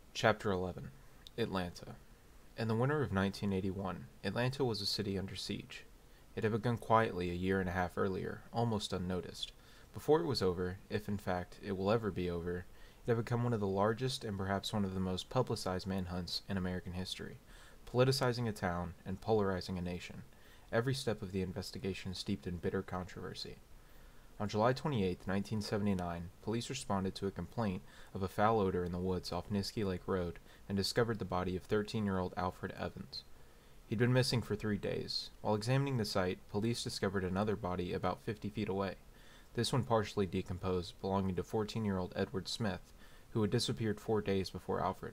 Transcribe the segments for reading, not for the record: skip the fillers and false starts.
Chapter 11. Atlanta. In the winter of 1981, Atlanta was a city under siege. It had begun quietly a year and a half earlier, almost unnoticed. Before it was over, if in fact it will ever be over, it had become one of the largest and perhaps one of the most publicized manhunts in American history, politicizing a town and polarizing a nation, every step of the investigation steeped in bitter controversy. On July 28, 1979, police responded to a complaint of a foul odor in the woods off Niskey Lake Road and discovered the body of 13-year-old Alfred Evans. He'd been missing for 3 days. While examining the site, police discovered another body about 50 feet away, this one partially decomposed, belonging to 14-year-old Edward Smith, who had disappeared 4 days before Alfred.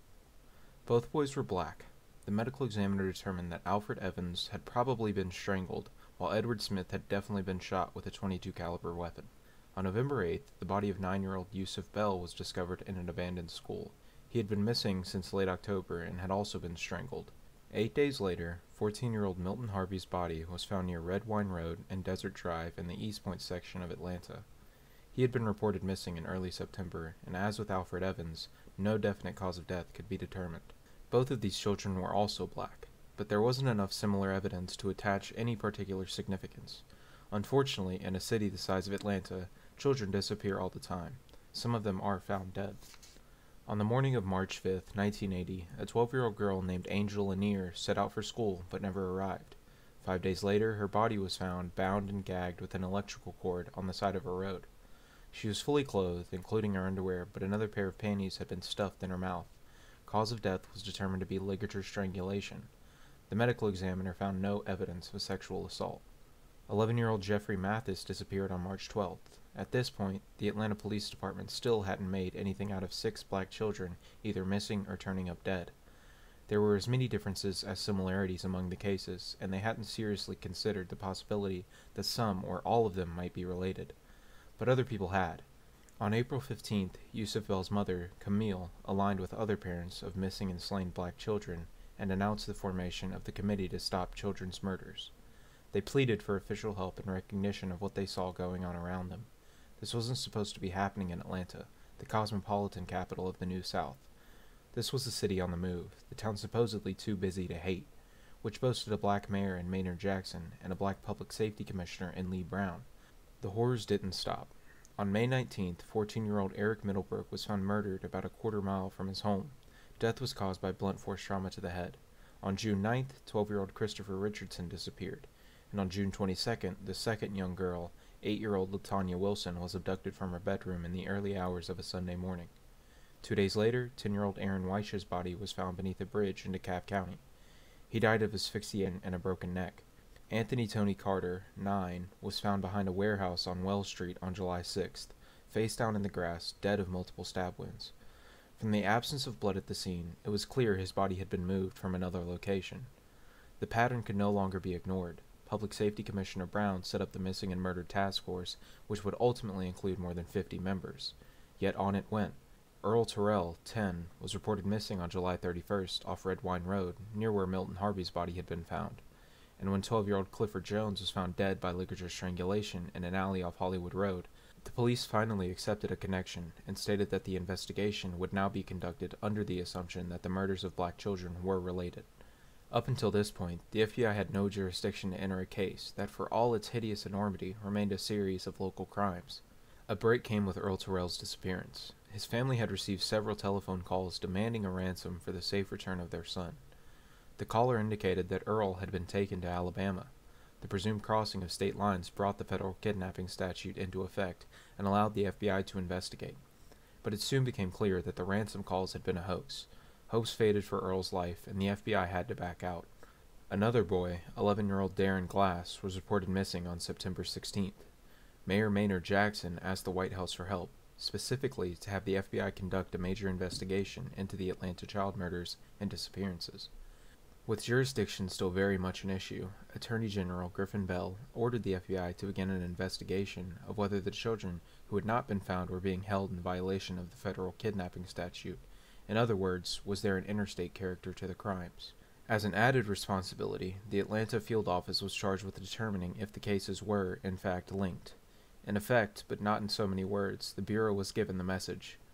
Both boys were black. The medical examiner determined that Alfred Evans had probably been strangled, while Edward Smith had definitely been shot with a .22 caliber weapon. On November 8th, the body of 9-year-old Yusuf Bell was discovered in an abandoned school. He had been missing since late October and had also been strangled. 8 days later, 14-year-old Milton Harvey's body was found near Red Wine Road and Desert Drive in the East Point section of Atlanta. He had been reported missing in early September, and as with Alfred Evans, no definite cause of death could be determined. Both of these children were also black, but there wasn't enough similar evidence to attach any particular significance. Unfortunately, in a city the size of Atlanta, children disappear all the time. Some of them are found dead. On the morning of March 5th, 1980, a 12-year-old girl named Angel Lanier set out for school but never arrived. 5 days later, her body was found bound and gagged with an electrical cord on the side of a road. She was fully clothed, including her underwear, but another pair of panties had been stuffed in her mouth. Cause of death was determined to be ligature strangulation. The medical examiner found no evidence of a sexual assault. 11-year-old Jeffrey Mathis disappeared on March 12th. At this point, the Atlanta Police Department still hadn't made anything out of 6 black children either missing or turning up dead. There were as many differences as similarities among the cases, and they hadn't seriously considered the possibility that some or all of them might be related. But other people had. On April 15th, Yusuf Bell's mother, Camille, aligned with other parents of missing and slain black children and announced the formation of the Committee to Stop Children's Murders. They pleaded for official help in recognition of what they saw going on around them. This wasn't supposed to be happening in Atlanta, the cosmopolitan capital of the New South. This was a city on the move, the town supposedly too busy to hate, which boasted a black mayor in Maynard Jackson and a black public safety commissioner in Lee Brown. The horrors didn't stop. On May 19th, 14-year-old Eric Middlebrook was found murdered about a quarter-mile from his home. Death was caused by blunt force trauma to the head. On June 9th, 12-year-old Christopher Richardson disappeared. And on June 22nd, the second young girl, 8-year-old Latanya Wilson, was abducted from her bedroom in the early hours of a Sunday morning. 2 days later, 10-year-old Aaron Weish's body was found beneath a bridge in DeKalb County. He died of asphyxia and a broken neck. Anthony Tony Carter, 9, was found behind a warehouse on Wells Street on July 6th, face down in the grass, dead of multiple stab wounds. From the absence of blood at the scene, it was clear his body had been moved from another location. The pattern could no longer be ignored. Public Safety Commissioner Brown set up the Missing and Murdered Task Force, which would ultimately include more than 50 members. Yet on it went. Earl Terrell, 10, was reported missing on July 31st off Red Wine Road, near where Milton Harvey's body had been found. And when 12-year-old Clifford Jones was found dead by ligature strangulation in an alley off Hollywood Road, the police finally accepted a connection and stated that the investigation would now be conducted under the assumption that the murders of black children were related. Up until this point, the FBI had no jurisdiction to enter a case that, for all its hideous enormity, remained a series of local crimes. A break came with Earl Terrell's disappearance. His family had received several telephone calls demanding a ransom for the safe return of their son. The caller indicated that Earl had been taken to Alabama. The presumed crossing of state lines brought the federal kidnapping statute into effect and allowed the FBI to investigate. But it soon became clear that the ransom calls had been a hoax. Hopes faded for Earl's life, and the FBI had to back out. Another boy, 11-year-old Darren Glass, was reported missing on September 16th. Mayor Maynard Jackson asked the White House for help, specifically to have the FBI conduct a major investigation into the Atlanta child murders and disappearances. With jurisdiction still very much an issue, Attorney General Griffin Bell ordered the FBI to begin an investigation of whether the children who had not been found were being held in violation of the federal kidnapping statute. In other words, was there an interstate character to the crimes? As an added responsibility, the Atlanta field office was charged with determining if the cases were, in fact, linked. In effect, but not in so many words, the Bureau was given the message,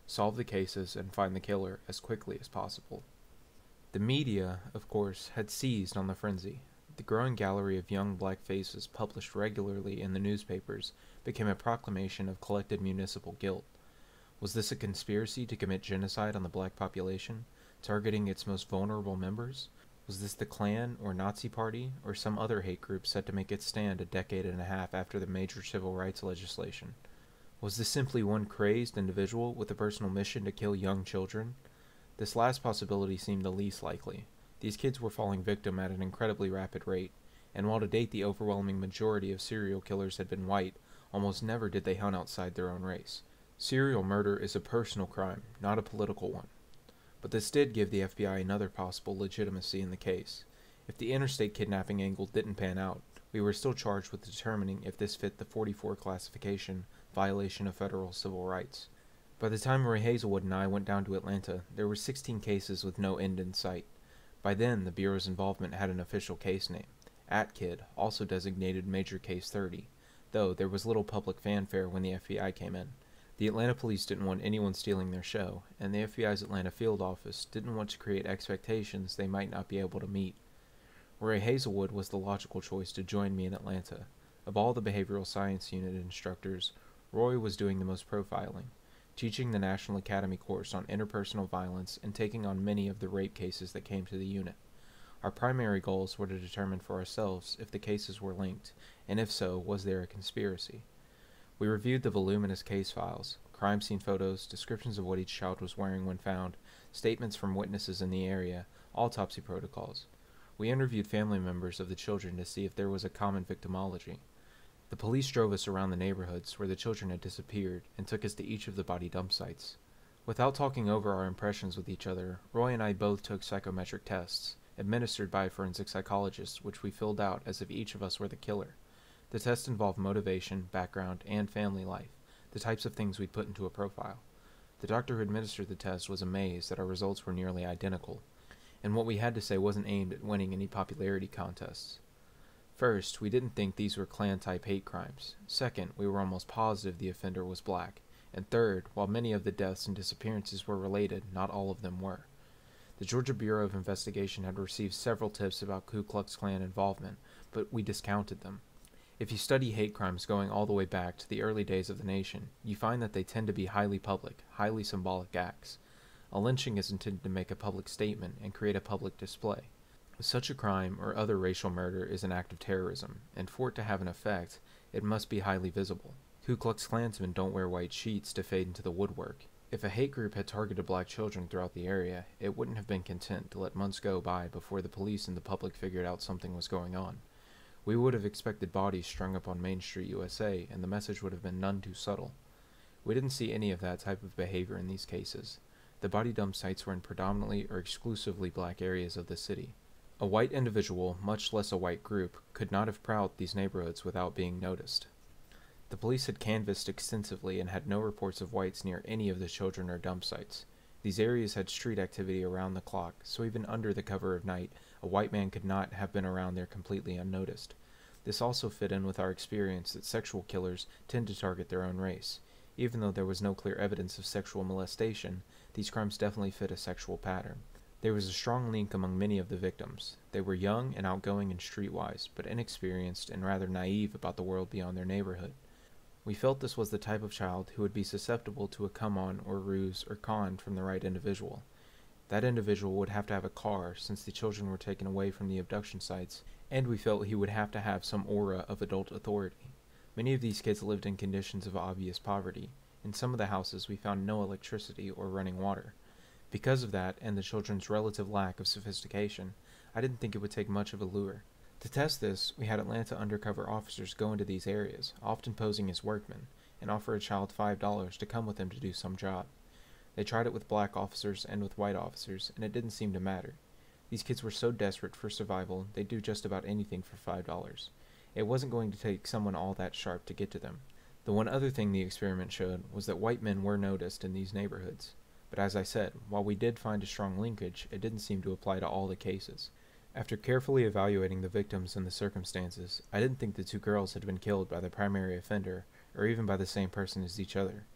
solve the cases, and find the killer as quickly as possible. The media, of course, had seized on the frenzy. The growing gallery of young black faces published regularly in the newspapers became a proclamation of collective municipal guilt. Was this a conspiracy to commit genocide on the black population, targeting its most vulnerable members? Was this the Klan or Nazi Party or some other hate group set to make its stand a decade and a half after the major civil rights legislation? Was this simply one crazed individual with a personal mission to kill young children? This last possibility seemed the least likely. These kids were falling victim at an incredibly rapid rate, and while to date the overwhelming majority of serial killers had been white, almost never did they hunt outside their own race. Serial murder is a personal crime, not a political one. But this did give the FBI another possible legitimacy in the case. If the interstate kidnapping angle didn't pan out, we were still charged with determining if this fit the 44 classification, violation of federal civil rights. By the time Roy Hazelwood and I went down to Atlanta, there were 16 cases with no end in sight. By then, the Bureau's involvement had an official case name, ATKID, also designated Major Case 30, though there was little public fanfare when the FBI came in. The Atlanta police didn't want anyone stealing their show, and the FBI's Atlanta field office didn't want to create expectations they might not be able to meet. Roy Hazelwood was the logical choice to join me in Atlanta. Of all the behavioral science unit instructors, Roy was doing the most profiling, teaching the National Academy course on interpersonal violence and taking on many of the rape cases that came to the unit. Our primary goals were to determine for ourselves if the cases were linked, and if so, was there a conspiracy. We reviewed the voluminous case files, crime scene photos, descriptions of what each child was wearing when found, statements from witnesses in the area, autopsy protocols. We interviewed family members of the children to see if there was a common victimology. The police drove us around the neighborhoods where the children had disappeared and took us to each of the body dump sites. Without talking over our impressions with each other, Roy and I both took psychometric tests, administered by a forensic psychologist, which we filled out as if each of us were the killer. The test involved motivation, background, and family life, the types of things we'd put into a profile. The doctor who administered the test was amazed that our results were nearly identical, and what we had to say wasn't aimed at winning any popularity contests. First, we didn't think these were Klan-type hate crimes. Second, we were almost positive the offender was black. And third, while many of the deaths and disappearances were related, not all of them were. The Georgia Bureau of Investigation had received several tips about Ku Klux Klan involvement, but we discounted them. If you study hate crimes going all the way back to the early days of the nation, you find that they tend to be highly public, highly symbolic acts. A lynching is intended to make a public statement and create a public display. Such a crime or other racial murder is an act of terrorism, and for it to have an effect, it must be highly visible. Ku Klux Klansmen don't wear white sheets to fade into the woodwork. If a hate group had targeted black children throughout the area, it wouldn't have been content to let months go by before the police and the public figured out something was going on. We would have expected bodies strung up on Main Street, USA, and the message would have been none too subtle. We didn't see any of that type of behavior in these cases. The body dump sites were in predominantly or exclusively black areas of the city. A white individual, much less a white group, could not have prowled these neighborhoods without being noticed. The police had canvassed extensively and had no reports of whites near any of the children or dump sites. These areas had street activity around the clock, so even under the cover of night, a white man could not have been around there completely unnoticed. This also fit in with our experience that sexual killers tend to target their own race. Even though there was no clear evidence of sexual molestation, these crimes definitely fit a sexual pattern. There was a strong link among many of the victims. They were young and outgoing and streetwise, but inexperienced and rather naive about the world beyond their neighborhood. We felt this was the type of child who would be susceptible to a come-on or ruse or con from the right individual. That individual would have to have a car since the children were taken away from the abduction sites, and we felt he would have to have some aura of adult authority. Many of these kids lived in conditions of obvious poverty. In some of the houses we found no electricity or running water. Because of that, and the children's relative lack of sophistication, I didn't think it would take much of a lure. To test this, we had Atlanta undercover officers go into these areas, often posing as workmen, and offer a child $5 to come with them to do some job. They tried it with black officers and with white officers, and it didn't seem to matter. These kids were so desperate for survival, they'd do just about anything for $5. It wasn't going to take someone all that sharp to get to them. The one other thing the experiment showed was that white men were noticed in these neighborhoods. But as I said, while we did find a strong linkage, it didn't seem to apply to all the cases. After carefully evaluating the victims and the circumstances, I didn't think the two girls had been killed by the primary offender, or even by the same person as each other.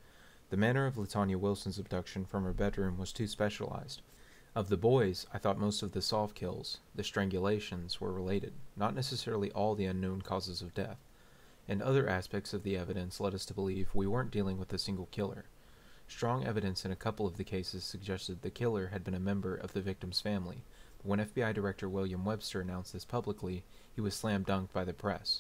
The manner of Latanya Wilson's abduction from her bedroom was too specialized. Of the boys, I thought most of the soft kills, the strangulations, were related, not necessarily all the unknown causes of death. And other aspects of the evidence led us to believe we weren't dealing with a single killer. Strong evidence in a couple of the cases suggested the killer had been a member of the victim's family, but when FBI Director William Webster announced this publicly, he was slam dunked by the press.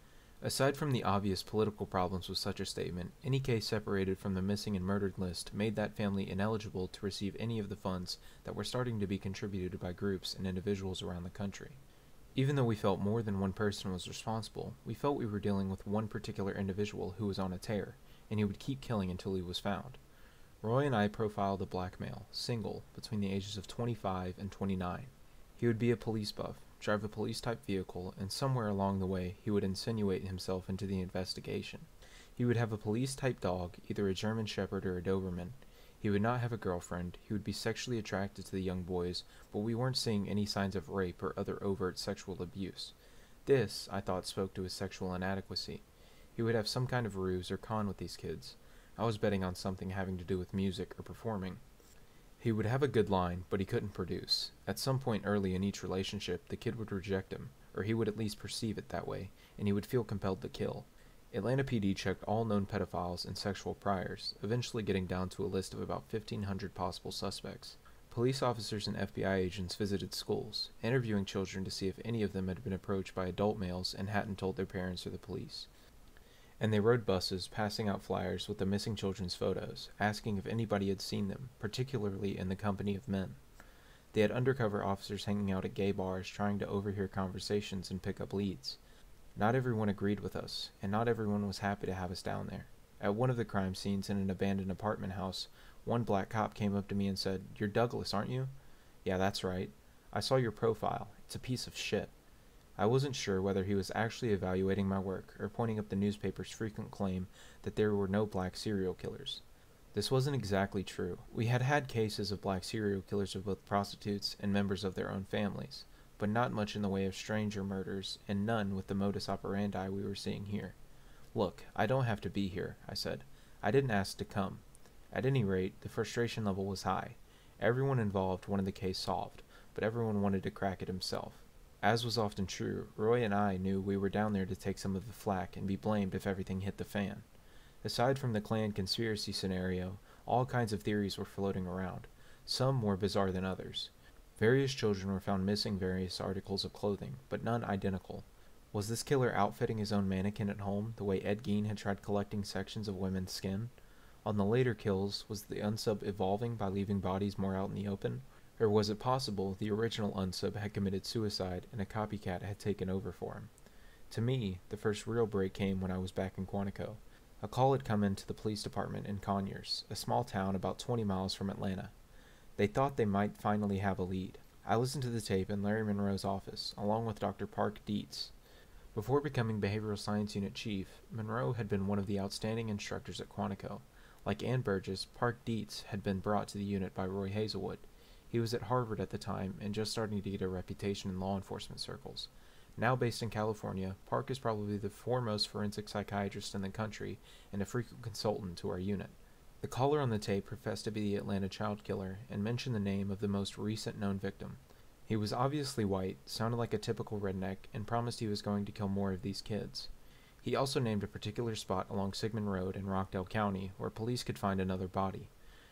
Aside from the obvious political problems with such a statement, any case separated from the missing and murdered list made that family ineligible to receive any of the funds that were starting to be contributed by groups and individuals around the country. Even though we felt more than one person was responsible, we felt we were dealing with one particular individual who was on a tear, and he would keep killing until he was found. Roy and I profiled a black male, single, between the ages of 25 and 29. He would be a police buff, drive a police-type vehicle, and somewhere along the way he would insinuate himself into the investigation. He would have a police-type dog, either a German Shepherd or a Doberman. He would not have a girlfriend, he would be sexually attracted to the young boys, but we weren't seeing any signs of rape or other overt sexual abuse. This, I thought, spoke to his sexual inadequacy. He would have some kind of ruse or con with these kids. I was betting on something having to do with music or performing. He would have a good line, but he couldn't produce. At some point early in each relationship, the kid would reject him, or he would at least perceive it that way, and he would feel compelled to kill. Atlanta PD checked all known pedophiles and sexual priors, eventually getting down to a list of about 1,500 possible suspects. Police officers and FBI agents visited schools, interviewing children to see if any of them had been approached by adult males and hadn't told their parents or the police. And they rode buses, passing out flyers with the missing children's photos, asking if anybody had seen them, particularly in the company of men. They had undercover officers hanging out at gay bars trying to overhear conversations and pick up leads. Not everyone agreed with us, and not everyone was happy to have us down there. At one of the crime scenes in an abandoned apartment house, one black cop came up to me and said, "You're Douglas, aren't you?" "Yeah, that's right. I saw your profile. It's a piece of shit." I wasn't sure whether he was actually evaluating my work or pointing up the newspaper's frequent claim that there were no black serial killers. This wasn't exactly true. We had had cases of black serial killers of both prostitutes and members of their own families, but not much in the way of stranger murders, and none with the modus operandi we were seeing here. "Look, I don't have to be here," I said. "I didn't ask to come." At any rate, the frustration level was high. Everyone involved wanted the case solved, but everyone wanted to crack it himself. As was often true, Roy and I knew we were down there to take some of the flack and be blamed if everything hit the fan. Aside from the Klan conspiracy scenario, all kinds of theories were floating around, some more bizarre than others. Various children were found missing various articles of clothing, but none identical. Was this killer outfitting his own mannequin at home, the way Ed Gein had tried collecting sections of women's skin? On the later kills, was the unsub evolving by leaving bodies more out in the open? Or was it possible the original unsub had committed suicide and a copycat had taken over for him? To me, the first real break came when I was back in Quantico. A call had come into the police department in Conyers, a small town about 20 miles from Atlanta. They thought they might finally have a lead. I listened to the tape in Larry Monroe's office, along with Dr. Park Dietz. Before becoming Behavioral Science Unit Chief, Monroe had been one of the outstanding instructors at Quantico. Like Ann Burgess, Park Dietz had been brought to the unit by Roy Hazelwood. He was at Harvard at the time and just starting to get a reputation in law enforcement circles. Now based in California, Park is probably the foremost forensic psychiatrist in the country and a frequent consultant to our unit. The caller on the tape professed to be the Atlanta child killer and mentioned the name of the most recent known victim. He was obviously white, sounded like a typical redneck, and promised he was going to kill more of these kids. He also named a particular spot along Sigmund Road in Rockdale County where police could find another body.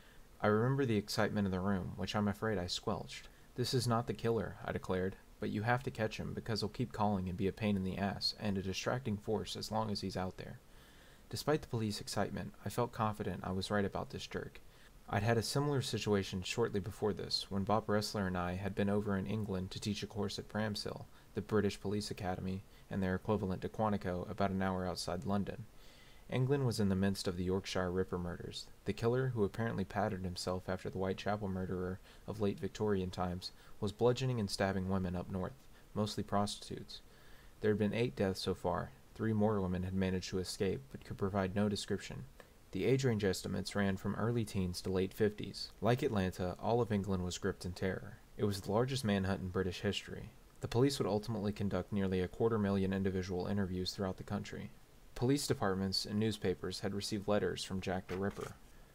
I remember the excitement in the room, which I'm afraid I squelched. "This is not the killer," I declared, "but you have to catch him because he'll keep calling and be a pain in the ass and a distracting force as long as he's out there." Despite the police excitement, I felt confident I was right about this jerk. I'd had a similar situation shortly before this, when Bob Ressler and I had been over in England to teach a course at Bramshill, the British Police Academy, and their equivalent to Quantico, about an hour outside London. England was in the midst of the Yorkshire Ripper murders. The killer, who apparently patterned himself after the Whitechapel murderer of late Victorian times, was bludgeoning and stabbing women up north, mostly prostitutes. There had been 8 deaths so far. 3 more women had managed to escape, but could provide no description. The age range estimates ran from early teens to late 50s. Like Atlanta, all of England was gripped in terror. It was the largest manhunt in British history. The police would ultimately conduct nearly 250,000 individual interviews throughout the country. Police departments and newspapers had received letters from Jack the Ripper.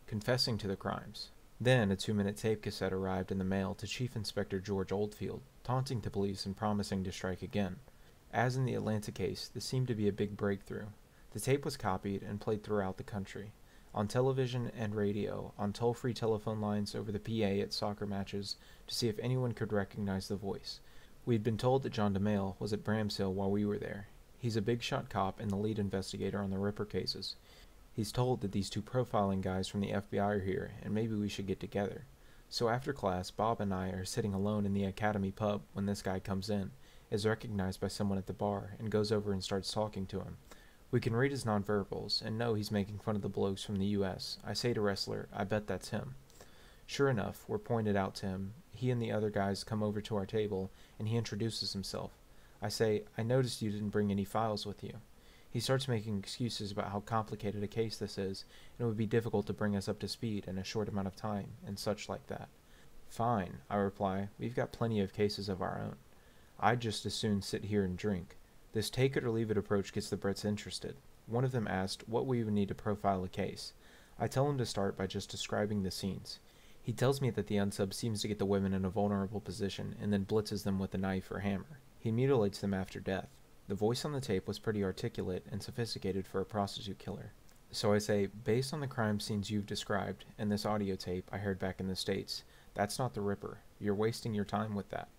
confessing to the crimes. Then a 2-minute tape cassette arrived in the mail to Chief Inspector George Oldfield, taunting the police and promising to strike again. As in the Atlanta case, this seemed to be a big breakthrough. The tape was copied and played throughout the country, on television and radio, on toll-free telephone lines, over the PA at soccer matches, to see if anyone could recognize the voice. We had been told that John DeMail was at Bramshill while we were there. He's a big-shot cop and the lead investigator on the Ripper cases. He's told that these two profiling guys from the FBI are here, and maybe we should get together. So after class, Bob and I are sitting alone in the Academy pub when this guy comes in, is recognized by someone at the bar, and goes over and starts talking to him. We can read his nonverbals, and know he's making fun of the blokes from the U.S. I say to Ressler, I bet that's him. Sure enough, we're pointed out to him. He and the other guys come over to our table, and he introduces himself. I say, I noticed you didn't bring any files with you. He starts making excuses about how complicated a case this is, and it would be difficult to bring us up to speed in a short amount of time, and such like that. Fine, I reply, we've got plenty of cases of our own. I'd just as soon sit here and drink. This take-it-or-leave-it approach gets the Brits interested. One of them asked what we would need to profile a case. I tell him to start by just describing the scenes. He tells me that the unsub seems to get the women in a vulnerable position and then blitzes them with a knife or hammer. He mutilates them after death. The voice on the tape was pretty articulate and sophisticated for a prostitute killer. So I say, based on the crime scenes you've described and this audio tape I heard back in the States, that's not the Ripper. You're wasting your time with that.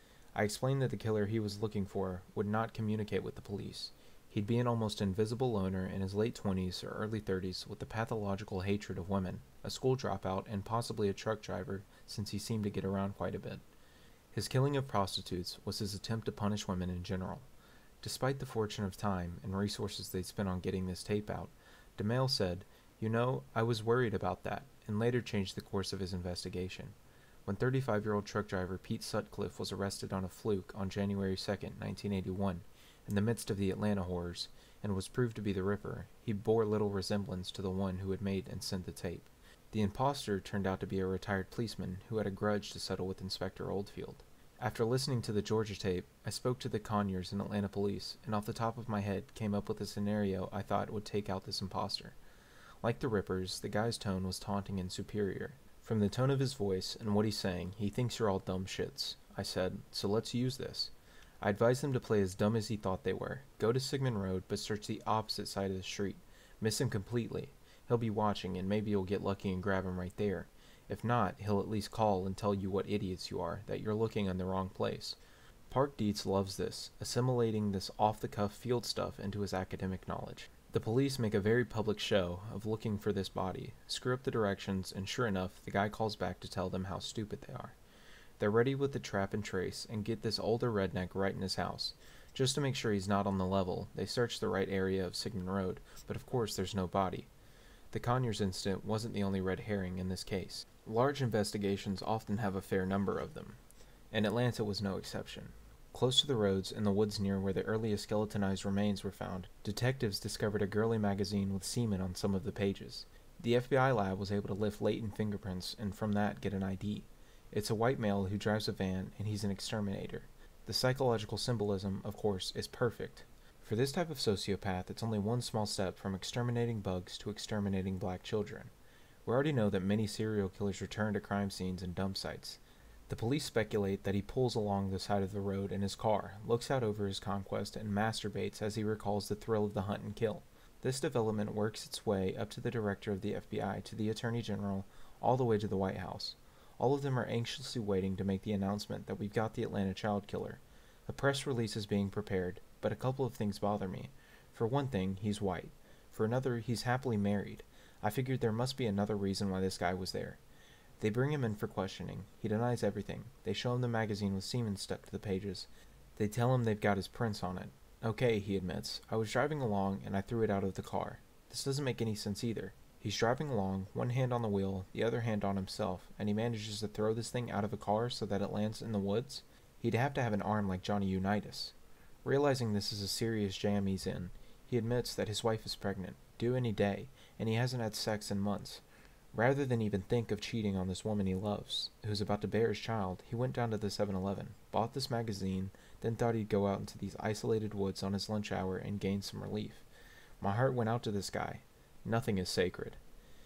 I explained that the killer he was looking for would not communicate with the police. He'd be an almost invisible loner in his late 20s or early 30s with a pathological hatred of women, a school dropout, and possibly a truck driver since he seemed to get around quite a bit. His killing of prostitutes was his attempt to punish women in general. Despite the fortune of time and resources they spent on getting this tape out, DeMail said, You know, I was worried about that, and later changed the course of his investigation. When 35-year-old truck driver Pete Sutcliffe was arrested on a fluke on January 2, 1981, in the midst of the Atlanta horrors, and was proved to be the Ripper, he bore little resemblance to the one who had made and sent the tape. The impostor turned out to be a retired policeman who had a grudge to settle with Inspector Oldfield. After listening to the Georgia tape, I spoke to the Conyers in Atlanta police, and off the top of my head came up with a scenario I thought would take out this impostor. Like the Rippers, the guy's tone was taunting and superior. From the tone of his voice and what he's saying, he thinks you're all dumb shits. I said, so let's use this. I advised him to play as dumb as he thought they were. Go to Sigmund Road, but search the opposite side of the street. Miss him completely. He'll be watching, and maybe you'll get lucky and grab him right there. If not, he'll at least call and tell you what idiots you are, that you're looking in the wrong place. Park Dietz loves this, assimilating this off-the-cuff field stuff into his academic knowledge. The police make a very public show of looking for this body, screw up the directions, and sure enough, the guy calls back to tell them how stupid they are. They're ready with the trap and trace, and get this older redneck right in his house. Just to make sure he's not on the level, they search the right area of Sigmund Road, but of course there's no body. The Conyers incident wasn't the only red herring in this case. Large investigations often have a fair number of them, and Atlanta was no exception. Close to the roads, in the woods near where the earliest skeletonized remains were found, detectives discovered a girly magazine with semen on some of the pages. The FBI lab was able to lift latent fingerprints and from that get an ID. It's a white male who drives a van, and he's an exterminator. The psychological symbolism, of course, is perfect. For this type of sociopath, it's only one small step from exterminating bugs to exterminating black children. We already know that many serial killers return to crime scenes and dump sites. The police speculate that he pulls along the side of the road in his car, looks out over his conquest, and masturbates as he recalls the thrill of the hunt and kill. This development works its way up to the director of the FBI, to the Attorney General, all the way to the White House. All of them are anxiously waiting to make the announcement that we've got the Atlanta child killer. A press release is being prepared, but a couple of things bother me. For one thing, he's white. For another, he's happily married. I figured there must be another reason why this guy was there. They bring him in for questioning. He denies everything. They show him the magazine with semen stuck to the pages. They tell him they've got his prints on it. Okay, he admits. I was driving along and I threw it out of the car. This doesn't make any sense either. He's driving along, one hand on the wheel, the other hand on himself, and he manages to throw this thing out of a car so that it lands in the woods? He'd have to have an arm like Johnny Unitas. Realizing this is a serious jam he's in, he admits that his wife is pregnant, due any day, and he hasn't had sex in months. Rather than even think of cheating on this woman he loves, who's about to bear his child, he went down to the 7-Eleven, bought this magazine, then thought he'd go out into these isolated woods on his lunch hour and gain some relief. My heart went out to this guy. Nothing is sacred.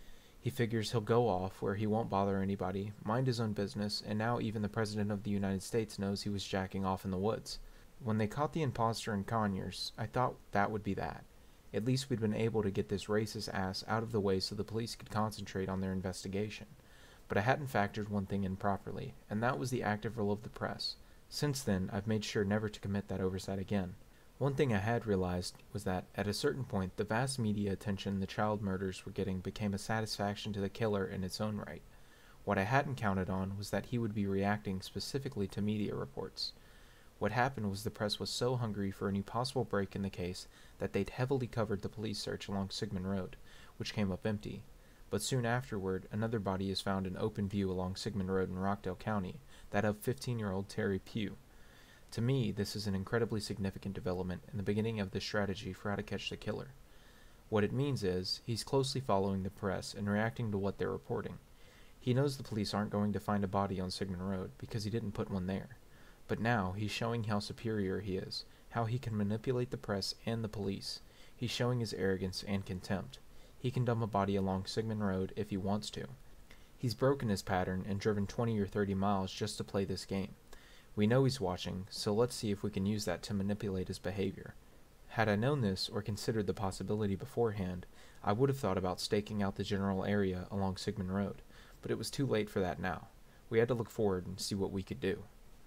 He figures he'll go off where he won't bother anybody, mind his own business, and now even the President of the United States knows he was jacking off in the woods. When they caught the imposter in Conyers, I thought that would be that. At least we'd been able to get this racist ass out of the way so the police could concentrate on their investigation. But I hadn't factored one thing in properly, and that was the active role of the press. Since then, I've made sure never to commit that oversight again. One thing I had realized was that, at a certain point, the vast media attention the child murders were getting became a satisfaction to the killer in its own right. What I hadn't counted on was that he would be reacting specifically to media reports. What happened was the press was so hungry for any possible break in the case that they'd heavily covered the police search along Sigmund Road, which came up empty. But soon afterward, another body is found in open view along Sigmund Road in Rockdale County, that of 15-year-old Terry Pugh. To me, this is an incredibly significant development in the beginning of the strategy for how to catch the killer. What it means is, he's closely following the press and reacting to what they're reporting. He knows the police aren't going to find a body on Sigmund Road because he didn't put one there. But now, he's showing how superior he is, how he can manipulate the press and the police. He's showing his arrogance and contempt. He can dump a body along Sigmund Road if he wants to. He's broken his pattern and driven 20 or 30 miles just to play this game. We know he's watching, so let's see if we can use that to manipulate his behavior. Had I known this or considered the possibility beforehand, I would have thought about staking out the general area along Sigmund Road, but it was too late for that now. We had to look forward and see what we could do.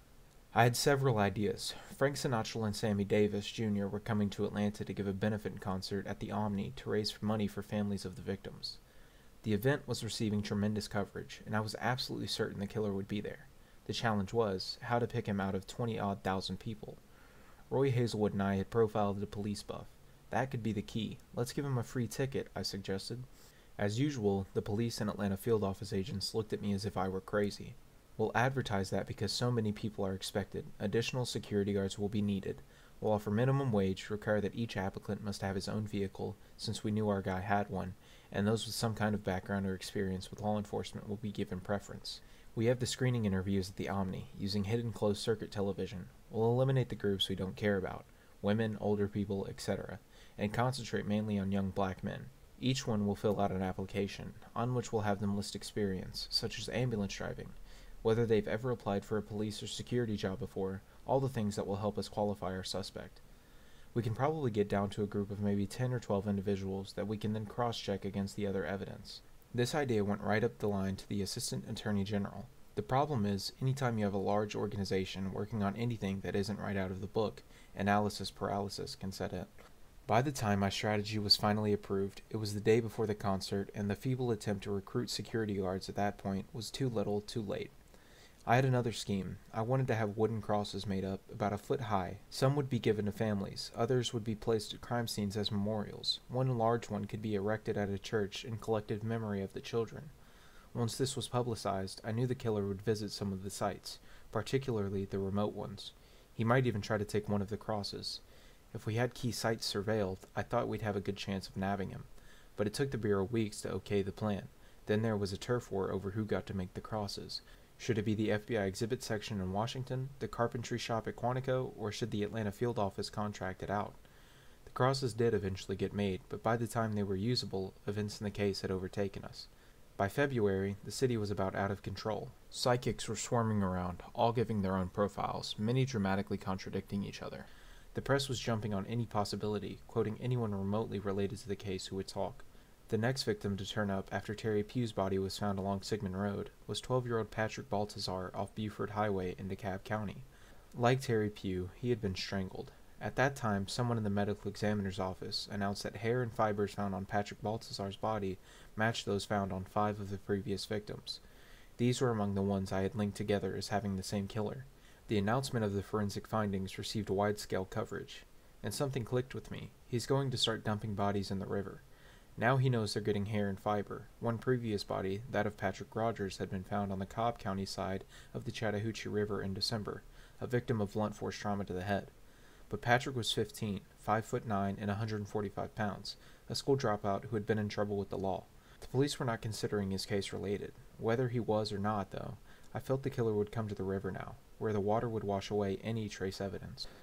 I had several ideas. Frank Sinatra and Sammy Davis Jr. were coming to Atlanta to give a benefit concert at the Omni to raise money for families of the victims. The event was receiving tremendous coverage, and I was absolutely certain the killer would be there. The challenge was, how to pick him out of 20-odd thousand people. Roy Hazelwood and I had profiled the police buff. That could be the key. Let's give him a free ticket, I suggested. As usual, the police and Atlanta field office agents looked at me as if I were crazy. We'll advertise that because so many people are expected. Additional security guards will be needed. We'll offer minimum wage, require that each applicant must have his own vehicle, since we knew our guy had one, and those with some kind of background or experience with law enforcement will be given preference. We have the screening interviews at the Omni, using hidden closed-circuit television. We'll eliminate the groups we don't care about, women, older people, etc., and concentrate mainly on young black men. Each one will fill out an application, on which we'll have them list experience, such as ambulance driving, whether they've ever applied for a police or security job before, all the things that will help us qualify our suspect. We can probably get down to a group of maybe 10 or 12 individuals that we can then cross-check against the other evidence. This idea went right up the line to the Assistant Attorney General. The problem is, anytime you have a large organization working on anything that isn't right out of the book, analysis paralysis can set in. By the time my strategy was finally approved, it was the day before the concert, and the feeble attempt to recruit security guards at that point was too little, too late. I had another scheme. I wanted to have wooden crosses made up, about a foot high. Some would be given to families, others would be placed at crime scenes as memorials. One large one could be erected at a church in collective memory of the children. Once this was publicized, I knew the killer would visit some of the sites, particularly the remote ones. He might even try to take one of the crosses. If we had key sites surveilled, I thought we'd have a good chance of nabbing him. But it took the Bureau weeks to okay the plan. Then there was a turf war over who got to make the crosses. Should it be the FBI exhibit section in Washington, the carpentry shop at Quantico, or should the Atlanta field office contract it out? The crosses did eventually get made, but by the time they were usable, events in the case had overtaken us. By February, the city was about out of control. Psychics were swarming around, all giving their own profiles, many dramatically contradicting each other. The press was jumping on any possibility, quoting anyone remotely related to the case who would talk. The next victim to turn up after Terry Pugh's body was found along Sigmund Road was 12-year-old Patrick Baltazar off Beaufort Highway in DeKalb County. Like Terry Pugh, he had been strangled. At that time, someone in the medical examiner's office announced that hair and fibers found on Patrick Baltazar's body matched those found on 5 of the previous victims. These were among the ones I had linked together as having the same killer. The announcement of the forensic findings received wide-scale coverage, and something clicked with me. He's going to start dumping bodies in the river. Now he knows they're getting hair and fiber. One previous body, that of Patrick Rogers, had been found on the Cobb County side of the Chattahoochee River in December, a victim of blunt force trauma to the head. But Patrick was 15, 5'9", and 145 pounds, a school dropout who had been in trouble with the law. The police were not considering his case related. Whether he was or not, though, I felt the killer would come to the river now, where the water would wash away any trace evidence.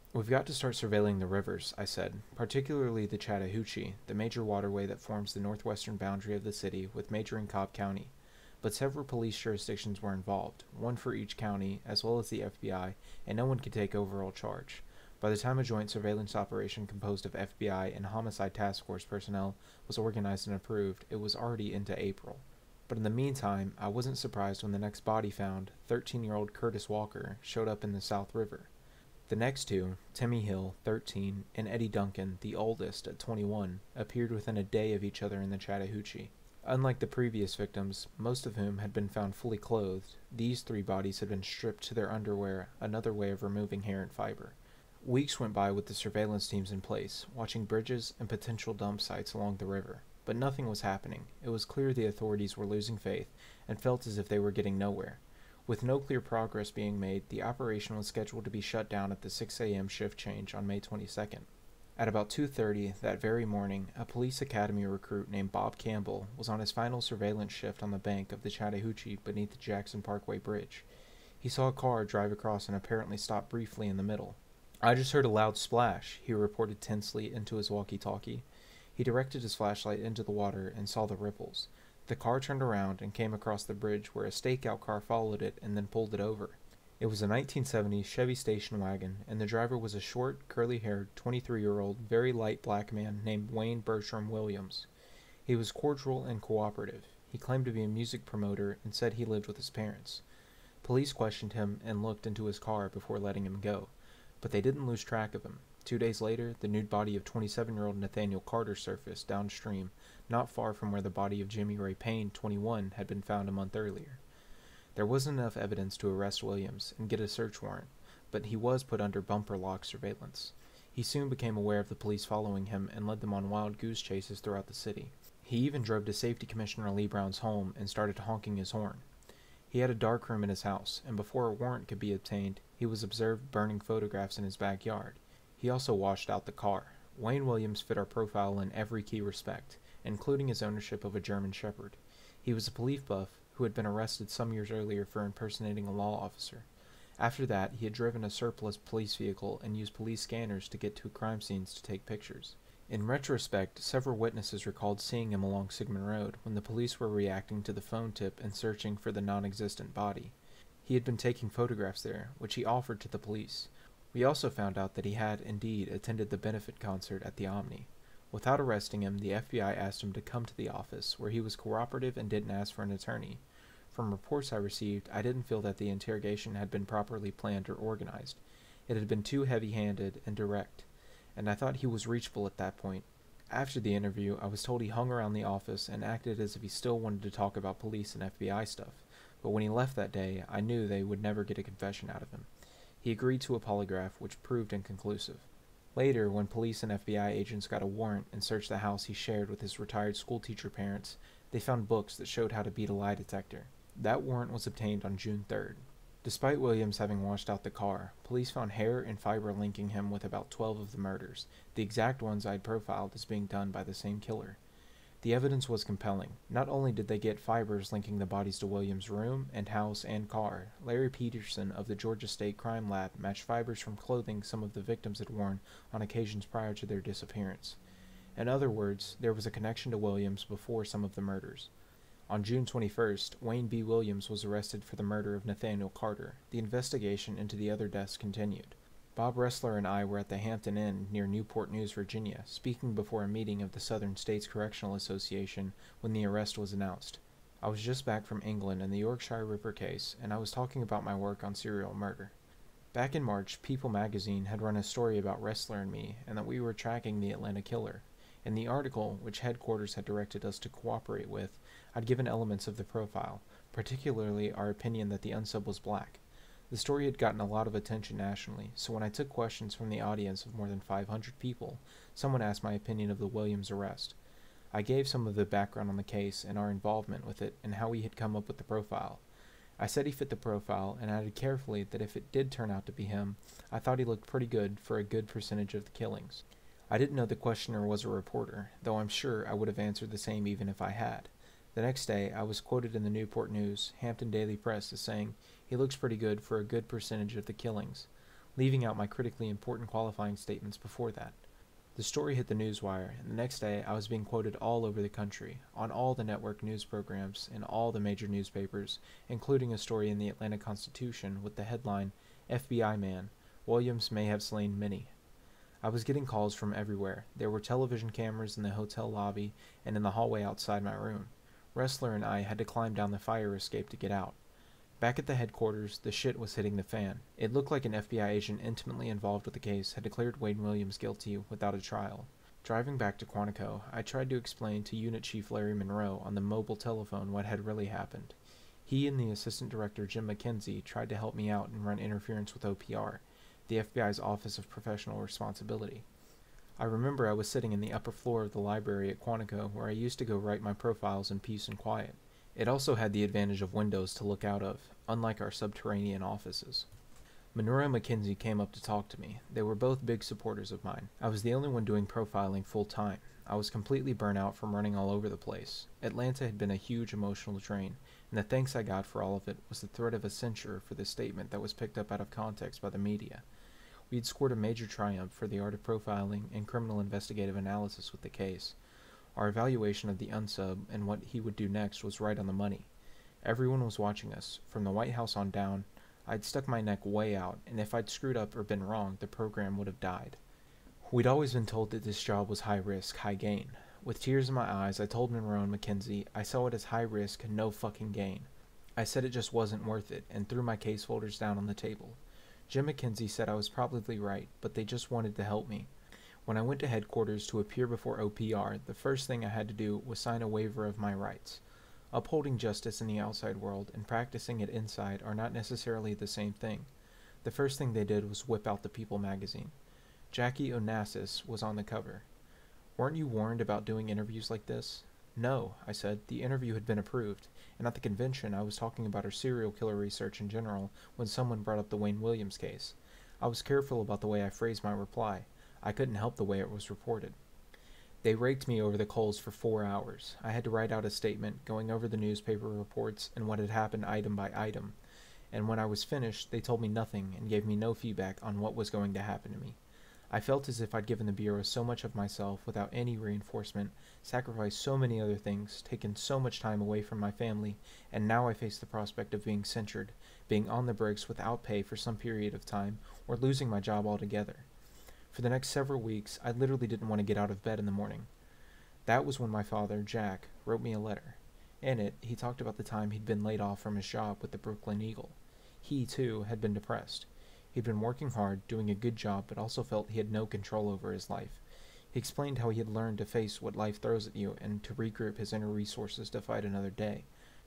We've got to start surveilling the rivers, I said, particularly the Chattahoochee, the major waterway that forms the northwestern boundary of the city with Major and Cobb County. But several police jurisdictions were involved, one for each county, as well as the FBI, and no one could take overall charge. By the time a joint surveillance operation composed of FBI and Homicide Task Force personnel was organized and approved, it was already into April. But in the meantime, I wasn't surprised when the next body found, 13-year-old Curtis Walker, showed up in the South River. The next two, Timmy Hill, 13, and Eddie Duncan, the oldest, at 21, appeared within a day of each other in the Chattahoochee. Unlike the previous victims, most of whom had been found fully clothed, these three bodies had been stripped to their underwear, another way of removing hair and fiber. Weeks went by with the surveillance teams in place, watching bridges and potential dump sites along the river. But nothing was happening. It was clear the authorities were losing faith and felt as if they were getting nowhere. With no clear progress being made, the operation was scheduled to be shut down at the 6 a.m. shift change on May 22nd. At about 2:30 that very morning, a police academy recruit named Bob Campbell was on his final surveillance shift on the bank of the Chattahoochee beneath the Jackson Parkway Bridge. He saw a car drive across and apparently stop briefly in the middle. "I just heard a loud splash," he reported tensely into his walkie-talkie. He directed his flashlight into the water and saw the ripples. The car turned around and came across the bridge where a stakeout car followed it and then pulled it over. It was a 1970 Chevy station wagon, and the driver was a short, curly-haired, 23-year-old, very light black man named Wayne Bertram Williams. He was cordial and cooperative. He claimed to be a music promoter and said he lived with his parents. Police questioned him and looked into his car before letting him go. But they didn't lose track of him. 2 days later, the nude body of 27-year-old Nathaniel Carter surfaced downstream, not far from where the body of Jimmy Ray Payne, 21, had been found a month earlier. There wasn't enough evidence to arrest Williams and get a search warrant, but he was put under bumper lock surveillance. He soon became aware of the police following him and led them on wild goose chases throughout the city. He even drove to Safety Commissioner Lee Brown's home and started honking his horn. He had a dark room in his house, and before a warrant could be obtained, he was observed burning photographs in his backyard. He also washed out the car. Wayne Williams fit our profile in every key respect, including his ownership of a German Shepherd. He was a police buff who had been arrested some years earlier for impersonating a law officer. After that, he had driven a surplus police vehicle and used police scanners to get to crime scenes to take pictures. In retrospect, several witnesses recalled seeing him along Sigmund Road when the police were reacting to the phone tip and searching for the non-existent body. He had been taking photographs there, which he offered to the police. We also found out that he had, indeed, attended the benefit concert at the Omni. Without arresting him, the FBI asked him to come to the office, where he was cooperative and didn't ask for an attorney. From reports I received, I didn't feel that the interrogation had been properly planned or organized. It had been too heavy-handed and direct, and I thought he was reachable at that point. After the interview, I was told he hung around the office and acted as if he still wanted to talk about police and FBI stuff, but when he left that day, I knew they would never get a confession out of him. He agreed to a polygraph, which proved inconclusive. Later, when police and FBI agents got a warrant and searched the house he shared with his retired schoolteacher parents, they found books that showed how to beat a lie detector. That warrant was obtained on June 3rd. Despite Williams having washed out the car, police found hair and fiber linking him with about 12 of the murders, the exact ones I'd profiled as being done by the same killer. The evidence was compelling. Not only did they get fibers linking the bodies to Williams' room and house and car, Larry Peterson of the Georgia State Crime Lab matched fibers from clothing some of the victims had worn on occasions prior to their disappearance. In other words, there was a connection to Williams before some of the murders. On June 21st, Wayne B. Williams was arrested for the murder of Nathaniel Carter. The investigation into the other deaths continued. Bob Ressler and I were at the Hampton Inn near Newport News, Virginia, speaking before a meeting of the Southern States Correctional Association when the arrest was announced. I was just back from England in the Yorkshire Ripper case, and I was talking about my work on serial murder. Back in March, People magazine had run a story about Ressler and me, and that we were tracking the Atlanta killer. In the article, which headquarters had directed us to cooperate with, I'd given elements of the profile, particularly our opinion that the unsub was black. The story had gotten a lot of attention nationally, so when I took questions from the audience of more than 500 people, someone asked my opinion of the Williams arrest. I gave some of the background on the case and our involvement with it and how we had come up with the profile. I said he fit the profile and added carefully that if it did turn out to be him, I thought he looked pretty good for a good percentage of the killings. I didn't know the questioner was a reporter, though I'm sure I would have answered the same even if I had. The next day, I was quoted in the Newport News, Hampton Daily Press as saying, "He looks pretty good for a good percentage of the killings." leaving out my critically important qualifying statements before that. The story hit the newswire, and the next day I was being quoted all over the country, on all the network news programs, in all the major newspapers, including a story in the Atlanta Constitution with the headline, "FBI Man, Williams May Have Slain Many." I was getting calls from everywhere. There were television cameras in the hotel lobby and in the hallway outside my room. Ressler and I had to climb down the fire escape to get out. Back at the headquarters, the shit was hitting the fan. It looked like an FBI agent intimately involved with the case had declared Wayne Williams guilty without a trial. Driving back to Quantico, I tried to explain to Unit Chief Larry Monroe on the mobile telephone what had really happened. He and the Assistant Director Jim McKenzie tried to help me out and run interference with OPR, the FBI's Office of Professional Responsibility. I remember I was sitting in the upper floor of the library at Quantico where I used to go write my profiles in peace and quiet. It also had the advantage of windows to look out of, unlike our subterranean offices. Monroe and McKenzie came up to talk to me. They were both big supporters of mine. I was the only one doing profiling full time. I was completely burnt out from running all over the place. Atlanta had been a huge emotional drain, and the thanks I got for all of it was the threat of a censure for the statement that was picked up out of context by the media. We had scored a major triumph for the art of profiling and criminal investigative analysis with the case. Our evaluation of the unsub and what he would do next was right on the money. Everyone was watching us. From the White House on down, I'd stuck my neck way out, and if I'd screwed up or been wrong, the program would have died. We'd always been told that this job was high risk, high gain. With tears in my eyes, I told Monroe and McKenzie I saw it as high risk, no fucking gain. I said it just wasn't worth it, and threw my case folders down on the table. Jim McKenzie said I was probably right, but they just wanted to help me. When I went to headquarters to appear before OPR, the first thing I had to do was sign a waiver of my rights. Upholding justice in the outside world and practicing it inside are not necessarily the same thing. The first thing they did was whip out the People magazine. Jackie Onassis was on the cover. "Weren't you warned about doing interviews like this?" "No," I said. The interview had been approved, and at the convention I was talking about our serial killer research in general when someone brought up the Wayne Williams case. I was careful about the way I phrased my reply. I couldn't help the way it was reported. They raked me over the coals for 4 hours. I had to write out a statement, going over the newspaper reports and what had happened item by item. And when I was finished, they told me nothing and gave me no feedback on what was going to happen to me. I felt as if I'd given the Bureau so much of myself without any reinforcement, sacrificed so many other things, taken so much time away from my family, and now I faced the prospect of being censured, being on the bricks without pay for some period of time, or losing my job altogether. For the next several weeks, I literally didn't want to get out of bed in the morning. That was when my father, Jack, wrote me a letter. In it, he talked about the time he'd been laid off from his job with the Brooklyn Eagle. He, too, had been depressed. He'd been working hard, doing a good job, but also felt he had no control over his life. He explained how he had learned to face what life throws at you and to regroup his inner resources to fight another day.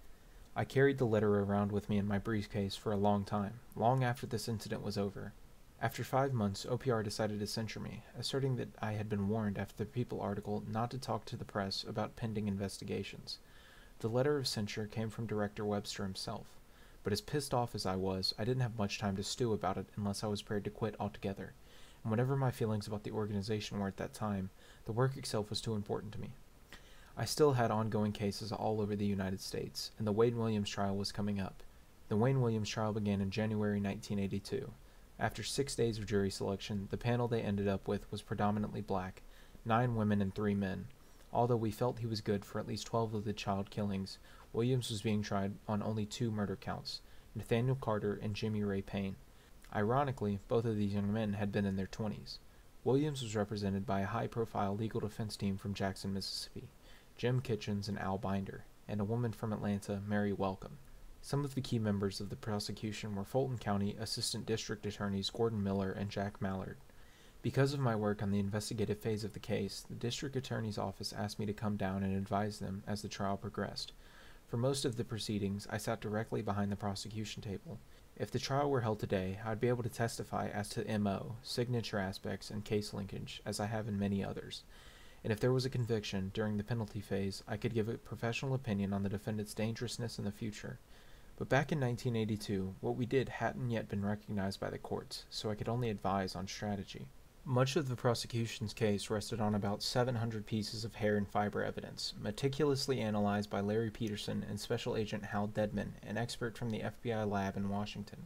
I carried the letter around with me in my briefcase for a long time, long after this incident was over. After 5 months, OPR decided to censure me, asserting that I had been warned after the People article not to talk to the press about pending investigations. The letter of censure came from Director Webster himself, but as pissed off as I was, I didn't have much time to stew about it unless I was prepared to quit altogether, and whatever my feelings about the organization were at that time, the work itself was too important to me. I still had ongoing cases all over the United States, and the Wayne Williams trial was coming up. The Wayne Williams trial began in January 1982. After 6 days of jury selection, the panel they ended up with was predominantly black, 9 women and 3 men. Although we felt he was good for at least 12 of the child killings, Williams was being tried on only 2 murder counts, Nathaniel Carter and Jimmy Ray Payne. Ironically, both of these young men had been in their 20s. Williams was represented by a high-profile legal defense team from Jackson, Mississippi, Jim Kitchens and Al Binder, and a woman from Atlanta, Mary Welcome. Some of the key members of the prosecution were Fulton County Assistant District Attorneys Gordon Miller and Jack Mallard. Because of my work on the investigative phase of the case, the District Attorney's office asked me to come down and advise them as the trial progressed. For most of the proceedings, I sat directly behind the prosecution table. If the trial were held today, I'd be able to testify as to MO, signature aspects, and case linkage, as I have in many others. And if there was a conviction during the penalty phase, I could give a professional opinion on the defendant's dangerousness in the future. But back in 1982, what we did hadn't yet been recognized by the courts, so I could only advise on strategy. Much of the prosecution's case rested on about 700 pieces of hair and fiber evidence, meticulously analyzed by Larry Peterson and Special Agent Hal Dedman, an expert from the FBI lab in Washington.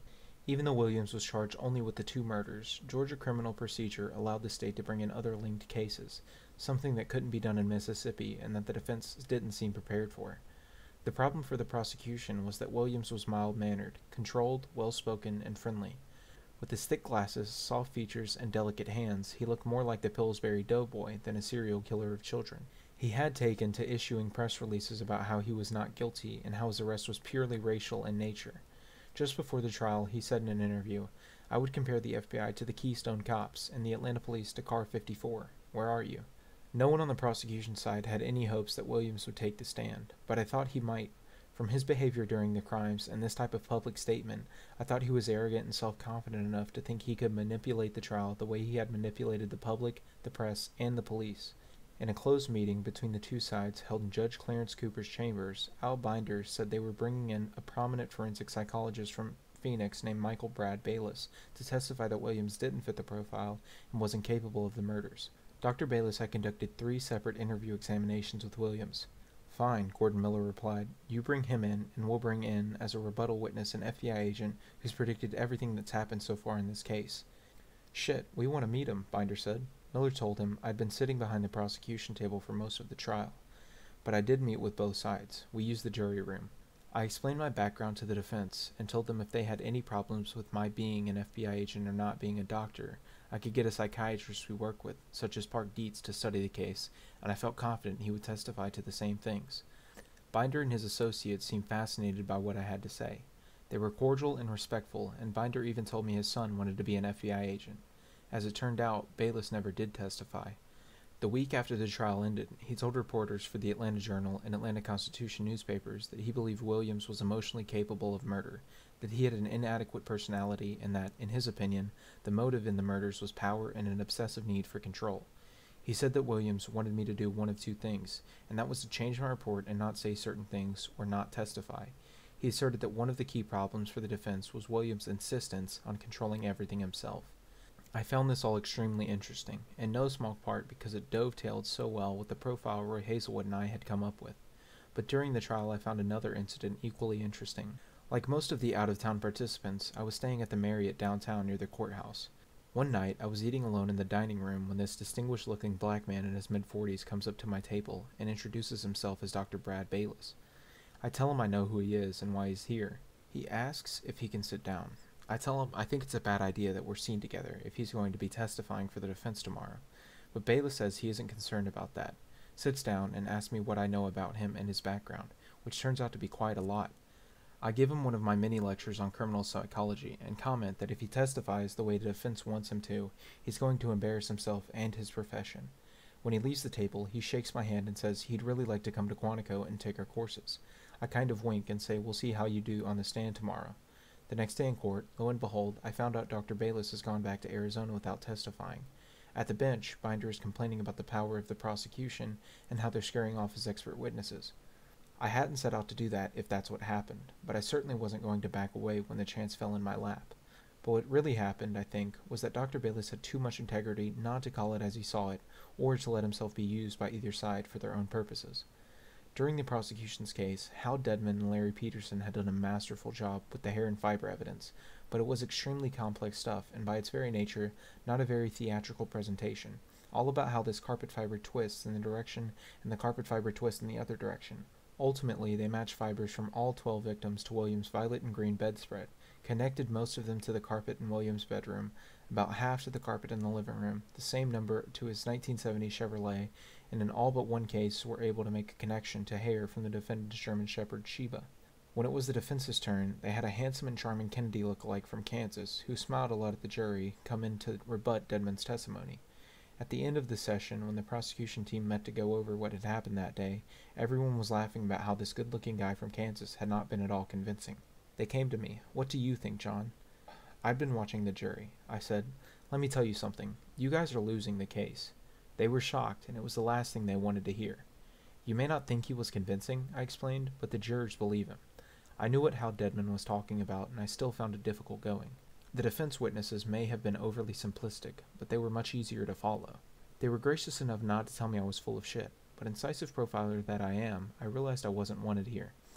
Even though Williams was charged only with the 2 murders, Georgia criminal procedure allowed the state to bring in other linked cases, something that couldn't be done in Mississippi and that the defense didn't seem prepared for. The problem for the prosecution was that Williams was mild-mannered, controlled, well-spoken, and friendly. With his thick glasses, soft features, and delicate hands, he looked more like the Pillsbury Doughboy than a serial killer of children. He had taken to issuing press releases about how he was not guilty and how his arrest was purely racial in nature. Just before the trial, he said in an interview, "I would compare the FBI to the Keystone Cops and the Atlanta Police to Car 54. Where are you?" No one on the prosecution side had any hopes that Williams would take the stand, but I thought he might. From his behavior during the crimes and this type of public statement, I thought he was arrogant and self-confident enough to think he could manipulate the trial the way he had manipulated the public, the press, and the police. In a closed meeting between the two sides held in Judge Clarence Cooper's chambers, Al Binder said they were bringing in a prominent forensic psychologist from Phoenix named Michael Brad Bayless to testify that Williams didn't fit the profile and was incapable of the murders. Dr. Bayless had conducted 3 separate interview examinations with Williams. "Fine," Gordon Miller replied. "You bring him in, and we'll bring in, as a rebuttal witness, an FBI agent who's predicted everything that's happened so far in this case." "Shit, we want to meet him," Binder said. Miller told him, "I'd been sitting behind the prosecution table for most of the trial. But I did meet with both sides. We used the jury room. I explained my background to the defense and told them if they had any problems with my being an FBI agent or not being a doctor, I could get a psychiatrist we work with, such as Park Dietz, to study the case, and I felt confident he would testify to the same things." Binder and his associates seemed fascinated by what I had to say. They were cordial and respectful, and Binder even told me his son wanted to be an FBI agent. As it turned out, Bayless never did testify. The week after the trial ended, he told reporters for the Atlanta Journal and Atlanta Constitution newspapers that he believed Williams was emotionally capable of murder, that he had an inadequate personality, and that, in his opinion, the motive in the murders was power and an obsessive need for control. He said that Williams wanted me to do one of 2 things, and that was to change my report and not say certain things or not testify. He asserted that one of the key problems for the defense was Williams' insistence on controlling everything himself. I found this all extremely interesting, in no small part because it dovetailed so well with the profile Roy Hazelwood and I had come up with. But during the trial I found another incident equally interesting. Like most of the out-of-town participants, I was staying at the Marriott downtown near the courthouse. One night, I was eating alone in the dining room when this distinguished-looking black man in his mid-40s comes up to my table and introduces himself as Dr. Brad Bayless. I tell him I know who he is and why he's here. He asks if he can sit down. I tell him I think it's a bad idea that we're seen together if he's going to be testifying for the defense tomorrow. But Bayless says he isn't concerned about that, sits down and asks me what I know about him and his background, which turns out to be quite a lot. I give him one of my mini lectures on criminal psychology and comment that if he testifies the way the defense wants him to, he's going to embarrass himself and his profession. When he leaves the table, he shakes my hand and says he'd really like to come to Quantico and take our courses. I kind of wink and say we'll see how you do on the stand tomorrow. The next day in court, lo and behold, I found out Dr. Bayless has gone back to Arizona without testifying. At the bench, Binder is complaining about the power of the prosecution and how they're scaring off his expert witnesses. I hadn't set out to do that if that's what happened, but I certainly wasn't going to back away when the chance fell in my lap. But what really happened, I think, was that Dr. Bayless had too much integrity not to call it as he saw it, or to let himself be used by either side for their own purposes. During the prosecution's case, Hal Dedman and Larry Peterson had done a masterful job with the hair and fiber evidence, but it was extremely complex stuff, and by its very nature, not a very theatrical presentation, all about how this carpet fiber twists in the direction and the carpet fiber twists in the other direction. Ultimately, they matched fibers from all 12 victims to Williams' violet and green bedspread, connected most of them to the carpet in Williams' bedroom, about half to the carpet in the living room, the same number to his 1970 Chevrolet, and in all but one case were able to make a connection to hair from the defendant's German Shepherd Sheba. When it was the defense's turn, they had a handsome and charming Kennedy look-alike from Kansas, who smiled a lot at the jury, come in to rebut Dedman's testimony. At the end of the session, when the prosecution team met to go over what had happened that day, everyone was laughing about how this good-looking guy from Kansas had not been at all convincing. They came to me. "What do you think, John?" "I'd been watching the jury." I said, "Let me tell you something. You guys are losing the case." They were shocked, and it was the last thing they wanted to hear. "You may not think he was convincing," I explained, "but the jurors believe him." I knew what Hal Dedman was talking about, and I still found it difficult going. The defense witnesses may have been overly simplistic, but they were much easier to follow. They were gracious enough not to tell me I was full of shit, but incisive profiler that I am, I realized I wasn't wanted here.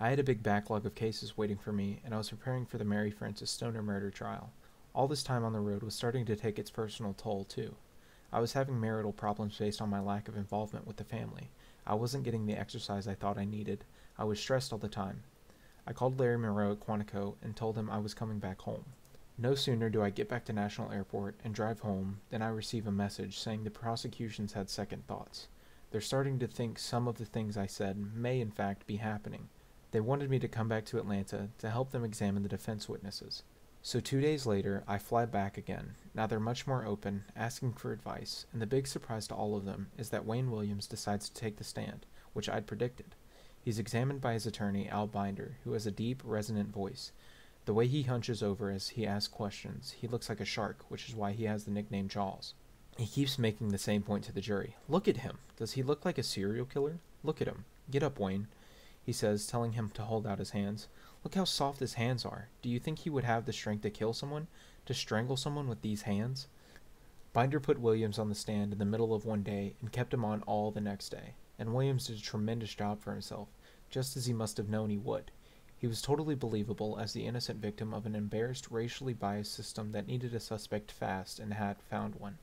I had a big backlog of cases waiting for me, and I was preparing for the Mary Frances Stoner murder trial. All this time on the road was starting to take its personal toll, too. I was having marital problems based on my lack of involvement with the family. I wasn't getting the exercise I thought I needed. I was stressed all the time. I called Larry Monroe at Quantico and told him I was coming back home. No sooner do I get back to National Airport and drive home than I receive a message saying the prosecution's had second thoughts. They're starting to think some of the things I said may in fact be happening. They wanted me to come back to Atlanta to help them examine the defense witnesses. So 2 days later, I fly back again. Now they're much more open, asking for advice, and the big surprise to all of them is that Wayne Williams decides to take the stand, which I'd predicted. He's examined by his attorney, Al Binder, who has a deep, resonant voice. The way he hunches over as he asks questions, he looks like a shark, which is why he has the nickname Jaws. He keeps making the same point to the jury. Look at him. Does he look like a serial killer? Look at him. Get up, Wayne, he says, telling him to hold out his hands. Look how soft his hands are. Do you think he would have the strength to kill someone? To strangle someone with these hands? Binder put Williams on the stand in the middle of one day and kept him on all the next day. And Williams did a tremendous job for himself, just as he must have known he would. He was totally believable as the innocent victim of an embarrassed, racially biased system that needed a suspect fast and had found one.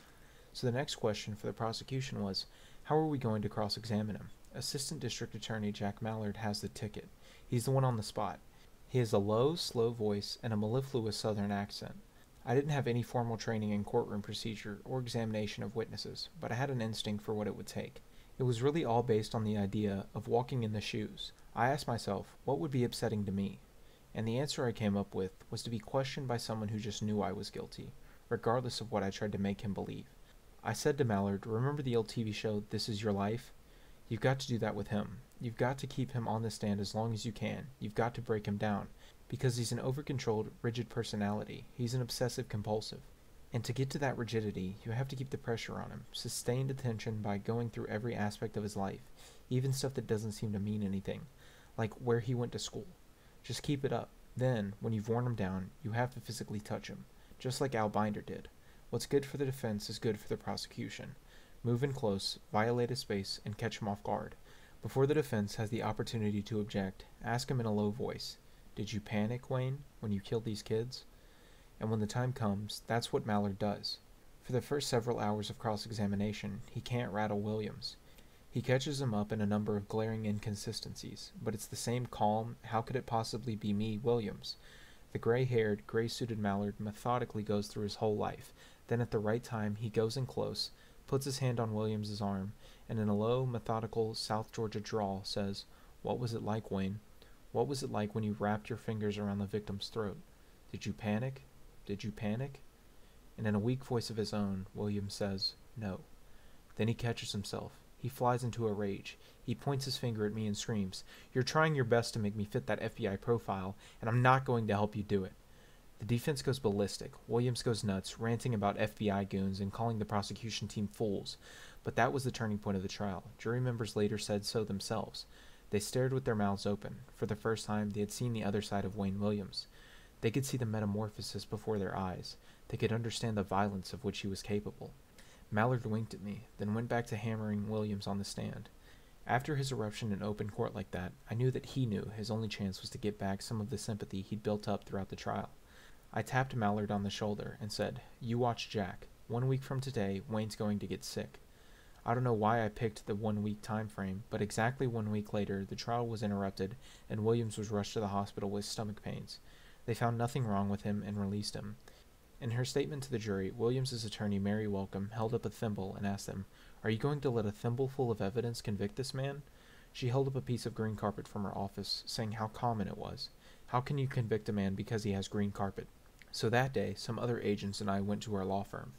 So the next question for the prosecution was, how are we going to cross-examine him? Assistant District Attorney Jack Mallard has the ticket. He's the one on the spot. He has a low, slow voice and a mellifluous southern accent. I didn't have any formal training in courtroom procedure or examination of witnesses, but I had an instinct for what it would take. It was really all based on the idea of walking in the shoes. I asked myself, what would be upsetting to me? And the answer I came up with was to be questioned by someone who just knew I was guilty, regardless of what I tried to make him believe. I said to Mallard, remember the old TV show, This Is Your Life? You've got to do that with him. You've got to keep him on the stand as long as you can. You've got to break him down. Because he's an over-controlled, rigid personality. He's an obsessive-compulsive. And to get to that rigidity, you have to keep the pressure on him. Sustained attention by going through every aspect of his life. Even stuff that doesn't seem to mean anything. Like where he went to school. Just keep it up. Then, when you've worn him down, you have to physically touch him. Just like Al Binder did. What's good for the defense is good for the prosecution. Move in close, violate his space, and catch him off guard. Before the defense has the opportunity to object, ask him in a low voice, did you panic, Wayne, when you killed these kids? And when the time comes, that's what Mallard does. For the first several hours of cross-examination, he can't rattle Williams. He catches him up in a number of glaring inconsistencies, but it's the same calm, how could it possibly be me, Williams? The gray-haired, gray-suited Mallard methodically goes through his whole life. Then at the right time, he goes in close, puts his hand on Williams's arm, and in a low, methodical South Georgia drawl says, what was it like, Wayne? What was it like when you wrapped your fingers around the victim's throat? Did you panic? Did you panic? And in a weak voice of his own, Williams says, no. Then he catches himself. He flies into a rage. He points his finger at me and screams, you're trying your best to make me fit that FBI profile, and I'm not going to help you do it. The defense goes ballistic. Williams goes nuts, ranting about FBI goons and calling the prosecution team fools. But that was the turning point of the trial. Jury members later said so themselves. They stared with their mouths open. For the first time, they had seen the other side of Wayne Williams. They could see the metamorphosis before their eyes. They could understand the violence of which he was capable. Mallard winked at me, then went back to hammering Williams on the stand. After his eruption in open court like that, I knew that he knew his only chance was to get back some of the sympathy he'd built up throughout the trial. I tapped Mallard on the shoulder and said, you watch Jack. 1 week from today, Wayne's going to get sick. I don't know why I picked the 1 week time frame, but exactly 1 week later, the trial was interrupted and Williams was rushed to the hospital with stomach pains. They found nothing wrong with him and released him. In her statement to the jury, Williams's attorney, Mary Welcome, held up a thimble and asked them, are you going to let a thimbleful of evidence convict this man? She held up a piece of green carpet from her office, saying how common it was. How can you convict a man because he has green carpet? So that day, some other agents and I went to her law firm.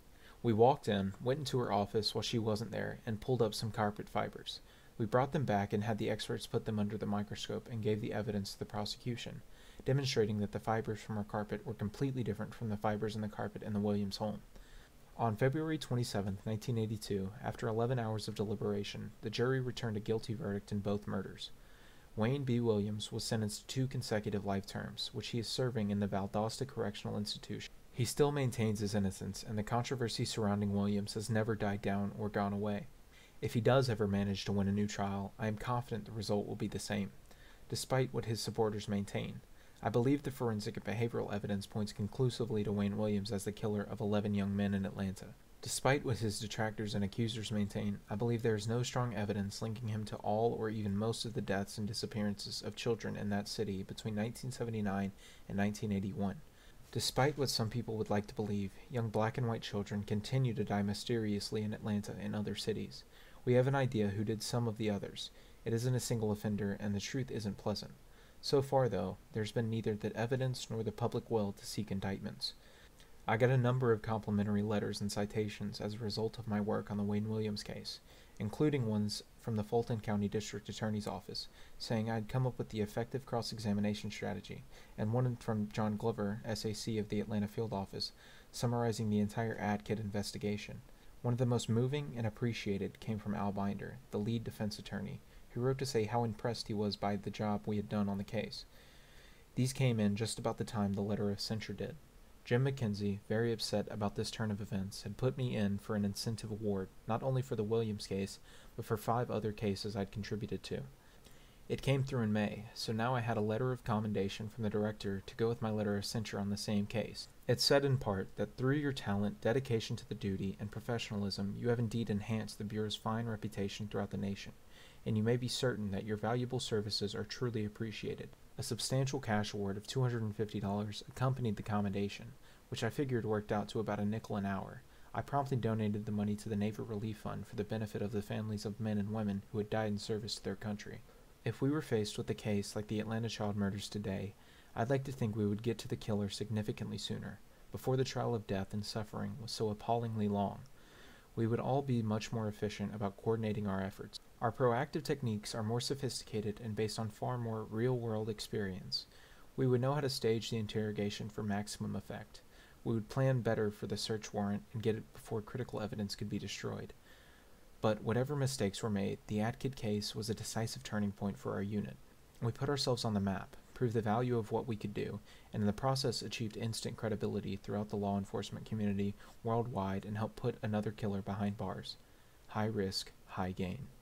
We walked in, went into her office while she wasn't there, and pulled up some carpet fibers. We brought them back and had the experts put them under the microscope and gave the evidence to the prosecution, demonstrating that the fibers from her carpet were completely different from the fibers in the carpet in the Williams home. On February 27, 1982, after 11 hours of deliberation, the jury returned a guilty verdict in both murders. Wayne B. Williams was sentenced to 2 consecutive life terms, which he is serving in the Valdosta Correctional Institution. He still maintains his innocence, and the controversy surrounding Williams has never died down or gone away. If he does ever manage to win a new trial, I am confident the result will be the same. despite what his supporters maintain. I believe the forensic and behavioral evidence points conclusively to Wayne Williams as the killer of 11 young men in Atlanta. Despite what his detractors and accusers maintain, I believe there is no strong evidence linking him to all or even most of the deaths and disappearances of children in that city between 1979 and 1981. Despite what some people would like to believe, young black and white children continue to die mysteriously in Atlanta and other cities. We have an idea who did some of the others. It isn't a single offender, and the truth isn't pleasant. So far, though, there's been neither the evidence nor the public will to seek indictments. I got a number of complimentary letters and citations as a result of my work on the Wayne Williams case, including ones from the Fulton County District Attorney's Office, saying I'd come up with the effective cross-examination strategy, and one from John Glover, SAC of the Atlanta Field Office, summarizing the entire AdKit investigation. One of the most moving and appreciated came from Al Binder, the lead defense attorney, who wrote to say how impressed he was by the job we had done on the case. These came in just about the time the letter of censure did. Jim McKenzie, very upset about this turn of events, had put me in for an incentive award, not only for the Williams case, but for 5 other cases I'd contributed to. It came through in May, so now I had a letter of commendation from the director to go with my letter of censure on the same case. It said in part that through your talent, dedication to the duty, and professionalism, you have indeed enhanced the Bureau's fine reputation throughout the nation, and you may be certain that your valuable services are truly appreciated. A substantial cash award of $250 accompanied the commendation, which I figured worked out to about a nickel an hour. I promptly donated the money to the Naval Relief Fund for the benefit of the families of men and women who had died in service to their country. If we were faced with a case like the Atlanta child murders today, I'd like to think we would get to the killer significantly sooner, before the trial of death and suffering was so appallingly long. We would all be much more efficient about coordinating our efforts. Our proactive techniques are more sophisticated and based on far more real-world experience. We would know how to stage the interrogation for maximum effect. We would plan better for the search warrant and get it before critical evidence could be destroyed. But whatever mistakes were made, the AdKit case was a decisive turning point for our unit. We put ourselves on the map, proved the value of what we could do, and in the process achieved instant credibility throughout the law enforcement community worldwide and helped put another killer behind bars. High risk, high gain.